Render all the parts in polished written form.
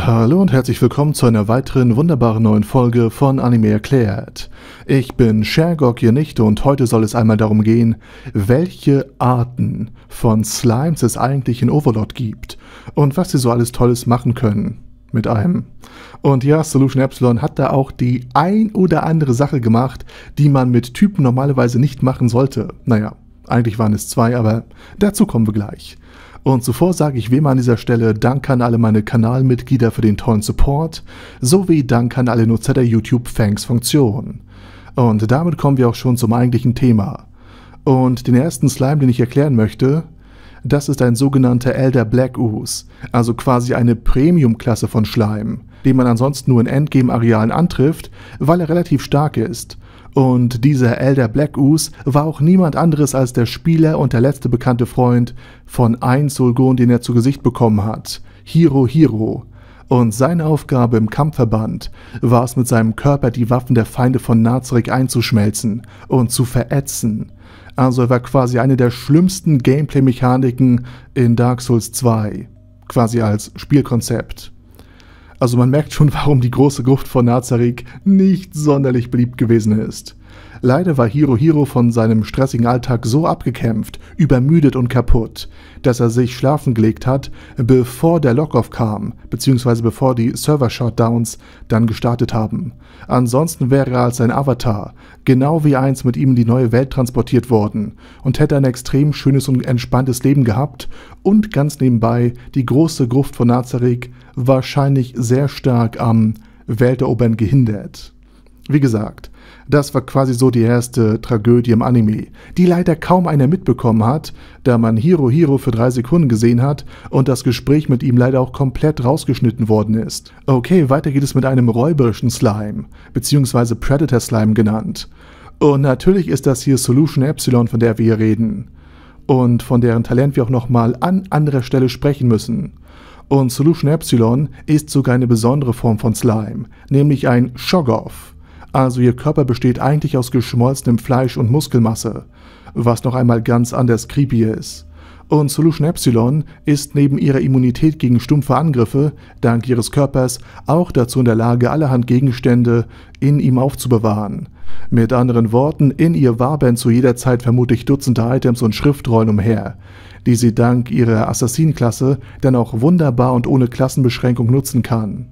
Hallo und herzlich willkommen zu einer weiteren wunderbaren neuen Folge von Anime erklärt. Ich bin Shergog, ihr Nichte, und heute soll es einmal darum gehen, welche Arten von Slimes es eigentlich in Overlord gibt und was sie so alles Tolles machen können mit einem. Und ja, Solution Epsilon hat da auch die ein oder andere Sache gemacht, die man mit Typen normalerweise nicht machen sollte. Naja, eigentlich waren es zwei, aber dazu kommen wir gleich. Und zuvor sage ich wie immer an dieser Stelle Dank an alle meine Kanalmitglieder für den tollen Support, sowie Dank an alle Nutzer der YouTube-Thanks-Funktion. Und damit kommen wir auch schon zum eigentlichen Thema. Und den ersten Slime, den ich erklären möchte, das ist ein sogenannter Elder Black Ooze, also quasi eine Premium-Klasse von Schleim, den man ansonsten nur in Endgame-Arealen antrifft, weil er relativ stark ist. Und dieser Elder Black Ooze war auch niemand anderes als der Spieler und der letzte bekannte Freund von Ein Sulgon, den er zu Gesicht bekommen hat, Hiro Hiro. Und seine Aufgabe im Kampfverband war es, mit seinem Körper die Waffen der Feinde von Nazarick einzuschmelzen und zu verätzen. Also er war quasi eine der schlimmsten Gameplay-Mechaniken in Dark Souls 2, quasi als Spielkonzept. Also man merkt schon, warum die große Gruft von Nazarick nicht sonderlich beliebt gewesen ist. Leider war Hiro Hiro von seinem stressigen Alltag so abgekämpft, übermüdet und kaputt, dass er sich schlafen gelegt hat, bevor der Log-Off kam, beziehungsweise bevor die Server-Shutdowns dann gestartet haben. Ansonsten wäre er als ein Avatar, genau wie eins, mit ihm in die neue Welt transportiert worden und hätte ein extrem schönes und entspanntes Leben gehabt und ganz nebenbei die große Gruft von Nazarick wahrscheinlich sehr stark am Welterobern gehindert. Wie gesagt, das war quasi so die erste Tragödie im Anime, die leider kaum einer mitbekommen hat, da man Hiro Hiro für 3 Sekunden gesehen hat und das Gespräch mit ihm leider auch komplett rausgeschnitten worden ist. Okay, weiter geht es mit einem räuberischen Slime, beziehungsweise Predator Slime genannt. Und natürlich ist das hier Solution Epsilon, von der wir hier reden. Und von deren Talent wir auch nochmal an anderer Stelle sprechen müssen. Und Solution Epsilon ist sogar eine besondere Form von Slime, nämlich ein Shoggoth. Also ihr Körper besteht eigentlich aus geschmolzenem Fleisch und Muskelmasse, was noch einmal ganz anders creepy ist. Und Solution Epsilon ist neben ihrer Immunität gegen stumpfe Angriffe, dank ihres Körpers, auch dazu in der Lage, allerhand Gegenstände in ihm aufzubewahren. Mit anderen Worten, in ihr wabern zu jeder Zeit vermutlich Dutzende Items und Schriftrollen umher, die sie dank ihrer Assassin-Klasse dann auch wunderbar und ohne Klassenbeschränkung nutzen kann.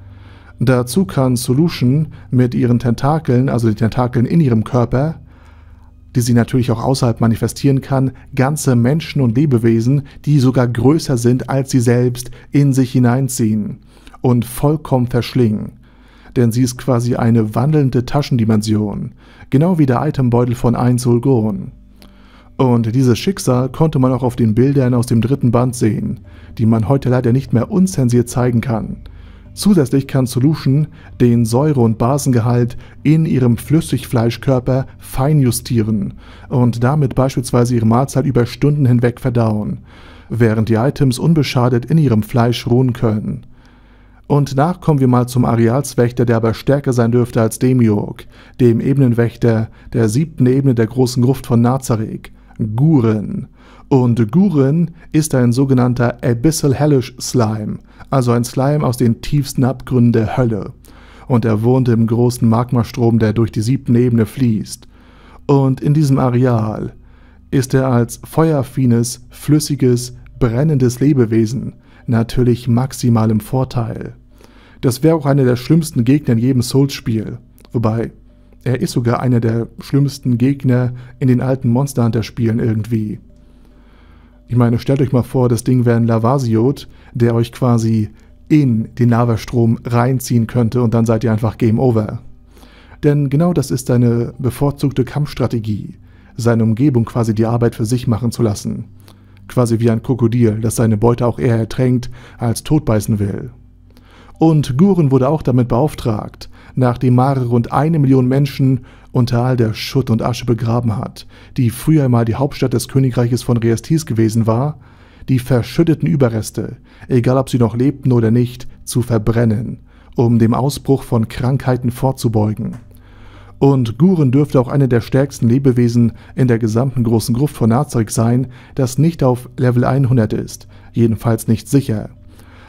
Dazu kann Solution mit ihren Tentakeln, also die Tentakeln in ihrem Körper, die sie natürlich auch außerhalb manifestieren kann, ganze Menschen und Lebewesen, die sogar größer sind als sie selbst, in sich hineinziehen und vollkommen verschlingen. Denn sie ist quasi eine wandelnde Taschendimension, genau wie der Itembeutel von Ein Sulgon. Und dieses Schicksal konnte man auch auf den Bildern aus dem 3. Band sehen, die man heute leider nicht mehr unzensiert zeigen kann. Zusätzlich kann Solution den Säure- und Basengehalt in ihrem Flüssigfleischkörper feinjustieren und damit beispielsweise ihre Mahlzeit über Stunden hinweg verdauen, während die Items unbeschadet in ihrem Fleisch ruhen können. Und danach kommen wir mal zum Arealswächter, der aber stärker sein dürfte als Demiurg, dem Ebenenwächter der 7. Ebene der großen Gruft von Nazarick, Gurren. Und Gurren ist ein sogenannter Abyssal Hellish Slime, also ein Slime aus den tiefsten Abgründen der Hölle. Und er wohnt im großen Magmastrom, der durch die 7. Ebene fließt. Und in diesem Areal ist er als feueraffines, flüssiges, brennendes Lebewesen natürlich maximal im Vorteil. Das wäre auch einer der schlimmsten Gegner in jedem Souls-Spiel, wobei er ist sogar einer der schlimmsten Gegner in den alten Monster Hunter-Spielen irgendwie. Ich meine, stellt euch mal vor, das Ding wäre ein Lavasiot, der euch quasi in den Lavastrom reinziehen könnte und dann seid ihr einfach Game Over. Denn genau das ist seine bevorzugte Kampfstrategie, seine Umgebung quasi die Arbeit für sich machen zu lassen. Quasi wie ein Krokodil, das seine Beute auch eher ertränkt als totbeißen will. Und Gurren wurde auch damit beauftragt, nachdem Mare rund 1 Million Menschen unter all der Schutt und Asche begraben hat, die früher mal die Hauptstadt des Königreiches von Rhaestis gewesen war, die verschütteten Überreste, egal ob sie noch lebten oder nicht, zu verbrennen, um dem Ausbruch von Krankheiten vorzubeugen. Und Gurren dürfte auch eine der stärksten Lebewesen in der gesamten großen Gruft von Nazarick sein, das nicht auf Level 100 ist, jedenfalls nicht sicher.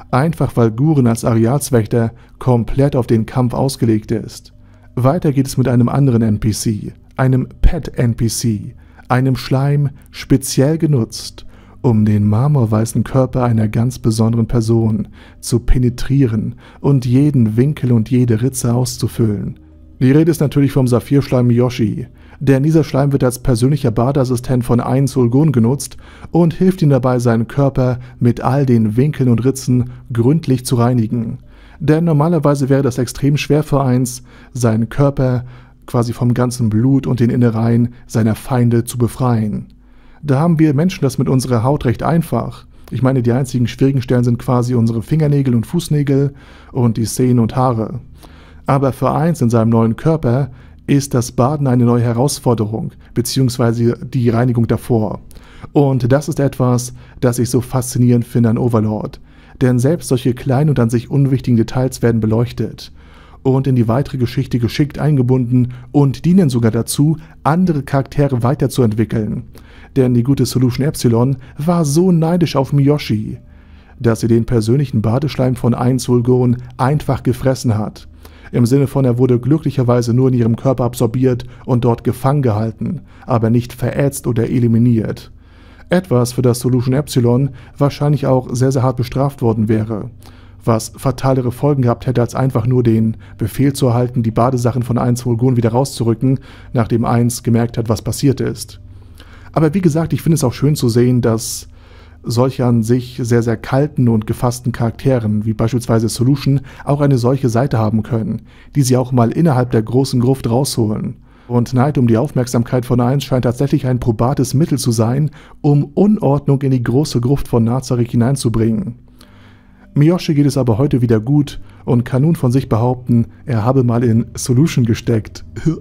einfach weil Gurren als Arealswächter komplett auf den Kampf ausgelegt ist. Weiter geht es mit einem anderen NPC, einem Pet-NPC, einem Schleim speziell genutzt, um den marmorweißen Körper einer ganz besonderen Person zu penetrieren und jeden Winkel und jede Ritze auszufüllen. Die Rede ist natürlich vom Saphirschleim Miyoshi, denn dieser Schleim wird als persönlicher Badeassistent von Ain Sul-Gon genutzt und hilft ihm dabei, seinen Körper mit all den Winkeln und Ritzen gründlich zu reinigen. Denn normalerweise wäre das extrem schwer für Ainz, seinen Körper quasi vom ganzen Blut und den Innereien seiner Feinde zu befreien. Da haben wir Menschen das mit unserer Haut recht einfach. Ich meine, die einzigen schwierigen Stellen sind quasi unsere Fingernägel und Fußnägel und die Zähne und Haare. Aber für Ainz in seinem neuen Körper ist das Baden eine neue Herausforderung, beziehungsweise die Reinigung davor. Und das ist etwas, das ich so faszinierend finde an Overlord. Denn selbst solche kleinen und an sich unwichtigen Details werden beleuchtet und in die weitere Geschichte geschickt eingebunden und dienen sogar dazu, andere Charaktere weiterzuentwickeln. Denn die gute Solution Epsilon war so neidisch auf Miyoshi, dass sie den persönlichen Badeschleim von Ain Sul-Gon einfach gefressen hat. Im Sinne von, er wurde glücklicherweise nur in ihrem Körper absorbiert und dort gefangen gehalten, aber nicht verätzt oder eliminiert. Etwas, für das Solution Epsilon wahrscheinlich auch sehr, sehr hart bestraft worden wäre, was fatalere Folgen gehabt hätte, als einfach nur den Befehl zu erhalten, die Badesachen von Ain Sul-Gon wieder rauszurücken, nachdem Ainz gemerkt hat, was passiert ist. Aber wie gesagt, ich finde es auch schön zu sehen, dass solche an sich sehr, sehr kalten und gefassten Charakteren, wie beispielsweise Solution, auch eine solche Seite haben können, die sie auch mal innerhalb der großen Gruft rausholen. Und Neid um die Aufmerksamkeit von Ainz scheint tatsächlich ein probates Mittel zu sein, um Unordnung in die große Gruft von Nazarick hineinzubringen. Miyoshi geht es aber heute wieder gut und kann nun von sich behaupten, er habe mal in Solution gesteckt.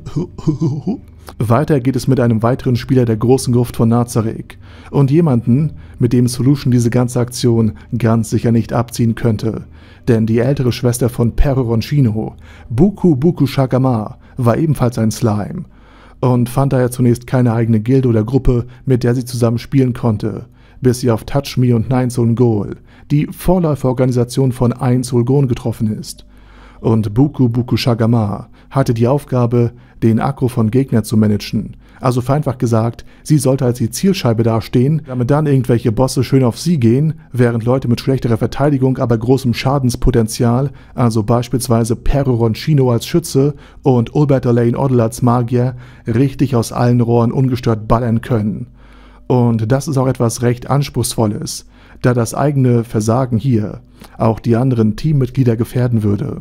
Weiter geht es mit einem weiteren Spieler der großen Gruft von Nazarick und jemanden, mit dem Solution diese ganze Aktion ganz sicher nicht abziehen könnte. Denn die ältere Schwester von Perro Ronchino, Buku Buku Shakama, war ebenfalls ein Slime und fand daher zunächst keine eigene Gilde oder Gruppe, mit der sie zusammen spielen konnte, bis sie auf Touch Me und Nine Sul Gol, die Vorläuferorganisation von Ain Sul-Gon, getroffen ist. Und Buku Buku Shakama hatte die Aufgabe, den Aggro von Gegnern zu managen. Also vereinfacht gesagt, sie sollte als die Zielscheibe dastehen, damit dann irgendwelche Bosse schön auf sie gehen, während Leute mit schlechterer Verteidigung, aber großem Schadenspotenzial, also beispielsweise Perro Ronchino als Schütze und Ulbert Lane Oddle als Magier, richtig aus allen Rohren ungestört ballern können. Und das ist auch etwas recht Anspruchsvolles, da das eigene Versagen hier auch die anderen Teammitglieder gefährden würde.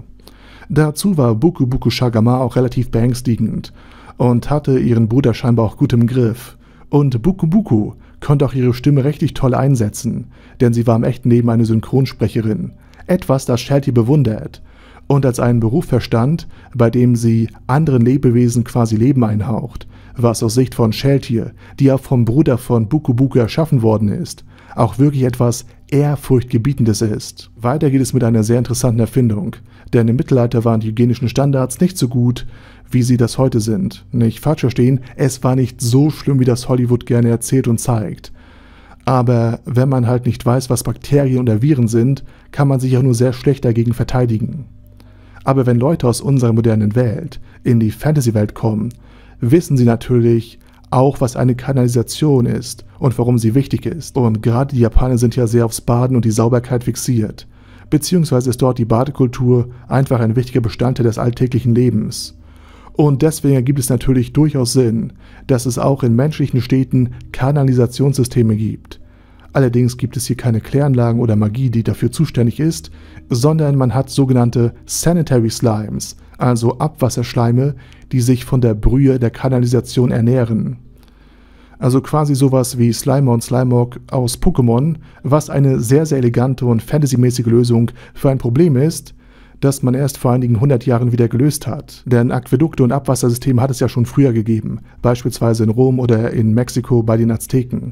Dazu war Buku Buku Shakama auch relativ beängstigend und hatte ihren Bruder scheinbar auch gut im Griff. Und Buku Buku konnte auch ihre Stimme richtig toll einsetzen, denn sie war im echten Leben eine Synchronsprecherin. Etwas, das Sheltie bewundert und als einen Beruf verstand, bei dem sie anderen Lebewesen quasi Leben einhaucht, was aus Sicht von Sheltie, die ja vom Bruder von Buku Buku erschaffen worden ist, auch wirklich etwas Ehrfurchtgebietendes ist. Weiter geht es mit einer sehr interessanten Erfindung, denn im Mittelalter waren die hygienischen Standards nicht so gut, wie sie das heute sind. Nicht falsch verstehen, es war nicht so schlimm, wie das Hollywood gerne erzählt und zeigt. Aber wenn man halt nicht weiß, was Bakterien oder Viren sind, kann man sich auch nur sehr schlecht dagegen verteidigen. Aber wenn Leute aus unserer modernen Welt in die Fantasy-Welt kommen, wissen sie natürlich auch, was eine Kanalisation ist und warum sie wichtig ist. Und gerade die Japaner sind ja sehr aufs Baden und die Sauberkeit fixiert. Beziehungsweise ist dort die Badekultur einfach ein wichtiger Bestandteil des alltäglichen Lebens. Und deswegen ergibt es natürlich durchaus Sinn, dass es auch in menschlichen Städten Kanalisationssysteme gibt. Allerdings gibt es hier keine Kläranlagen oder Magie, die dafür zuständig ist, sondern man hat sogenannte Sanitary Slimes, also Abwasserschleime, die sich von der Brühe der Kanalisation ernähren. Also quasi sowas wie Slimer und Slimog aus Pokémon, was eine sehr, sehr elegante und fantasymäßige Lösung für ein Problem ist, das man erst vor einigen 100 Jahren wieder gelöst hat. Denn Aquädukte und Abwassersysteme hat es ja schon früher gegeben, beispielsweise in Rom oder in Mexiko bei den Azteken.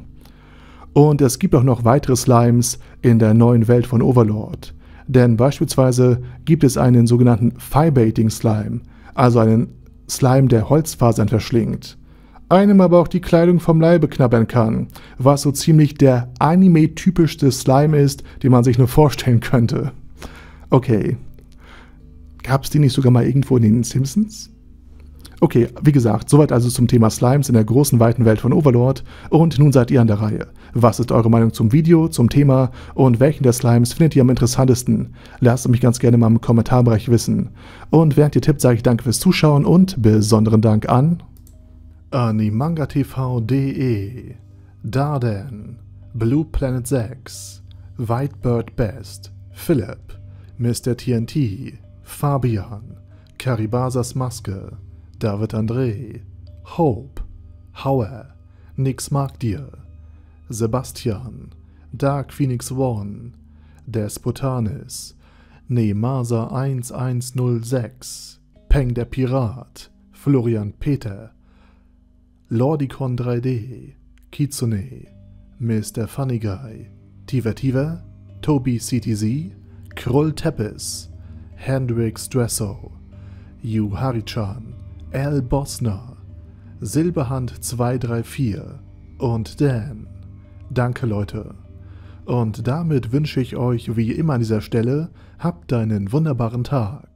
Und es gibt auch noch weitere Slimes in der neuen Welt von Overlord. Denn beispielsweise gibt es einen sogenannten Firebaiting Slime, also einen Slime, der Holzfasern verschlingt. einem aber auch die Kleidung vom Leibe knabbern kann, was so ziemlich der Anime-typischste Slime ist, den man sich nur vorstellen könnte. Okay. Gab's die nicht sogar mal irgendwo in den Simpsons? Okay, wie gesagt, soweit also zum Thema Slimes in der großen, weiten Welt von Overlord. Und nun seid ihr an der Reihe. Was ist eure Meinung zum Video, zum Thema und welchen der Slimes findet ihr am interessantesten? Lasst es mich ganz gerne mal im Kommentarbereich wissen. Und während ihr tippt, sage ich danke fürs Zuschauen und besonderen Dank an animangatv.de, Darden, Blue Planet 6, Whitebird Best, Philipp, Mr. TNT, Fabian, Karibasas Maske, David André, Hope, Hauer, Nix mag dir, Sebastian, Dark Phoenix One, Despotanis, Nemasa 1106, Peng der Pirat, Florian Peter, Lordicon 3D, Kitsune, Mr. Funny Guy, Tiva, Toby CTZ, Krull Teppis, Hendrix Dresso, Yu Harichan, Al Bosner, Silberhand 234 und Dan. Danke Leute. Und damit wünsche ich euch wie immer an dieser Stelle, habt einen wunderbaren Tag.